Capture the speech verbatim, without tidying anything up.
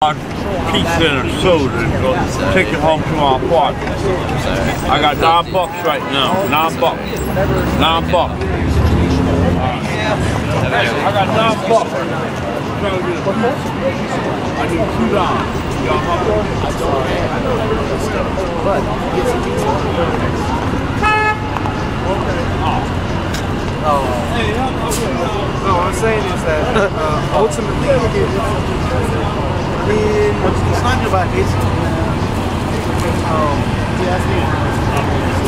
Pizza and a soda and go take it home to my apartment. I got nine bucks right now. Nine bucks. Nine bucks. I got nine bucks. I need two dollars. Y'all hungry? Oh. No, what I'm saying is that uh, ultimately, I mean, it's not about this. Um, yeah, I think